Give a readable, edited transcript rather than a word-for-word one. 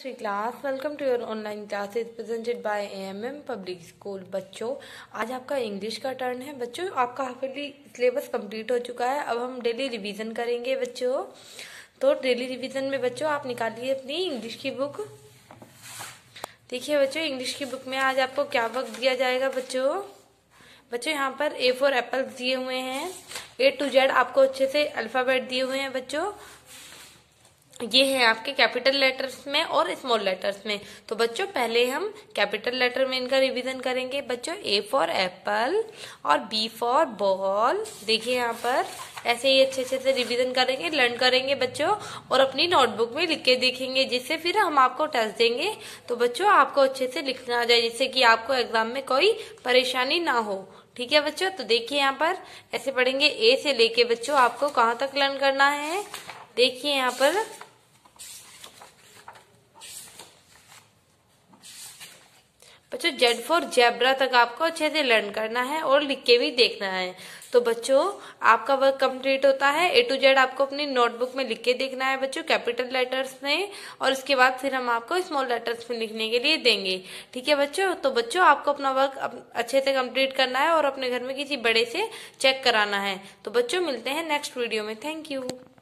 Sri class, welcome to your online classes presented by AMM Public School। बच्चों, आज आपका English का turn है। बच्चों, आपका हाफिली सिलेबस कंप्लीट हो चुका है। अब हम डेली रिवीजन करेंगे बच्चों। तो डेली रिवीजन में बच्चों आप निकालिए अपनी इंग्लिश की बुक। देखिए बच्चों, इंग्लिश की बुक में आज आपको क्या वर्क दिया जाएगा बच्चों यहाँ पर A फॉर एप्पल दिए हुए हैं, A to Z आपको अच्छे से अल्फाबेट दिए हुए हैं बच्चों। ये है आपके कैपिटल लेटर्स में और स्मॉल लेटर्स में। तो बच्चों पहले हम कैपिटल लेटर में इनका रिवीजन करेंगे बच्चों। A फॉर एप्पल और B फॉर बॉल। देखिए यहाँ पर ऐसे ही अच्छे से रिवीजन करेंगे, लर्न करेंगे बच्चों, और अपनी नोटबुक में लिख के देखेंगे, जिससे फिर हम आपको टेस्ट देंगे तो बच्चों आपको अच्छे से लिखना आ जाए, जिससे कि आपको एग्जाम में कोई परेशानी ना हो। ठीक है बच्चों, तो देखिए यहाँ पर ऐसे पढ़ेंगे। A से लेके बच्चों आपको कहाँ तक लर्न करना है। देखिए यहाँ पर बच्चों Z फॉर जेब्रा तक आपको अच्छे से लर्न करना है और लिख के भी देखना है। तो बच्चों आपका वर्क कंप्लीट होता है। A to Z आपको अपनी नोटबुक में लिख के देखना है बच्चों, कैपिटल लेटर्स में, और उसके बाद फिर हम आपको स्मॉल लेटर्स में लिखने के लिए देंगे। ठीक है बच्चों, तो बच्चों आपको अपना वर्क अच्छे से कंप्लीट करना है और अपने घर में किसी बड़े से चेक कराना है। तो बच्चों मिलते हैं नेक्स्ट वीडियो में। Thank you.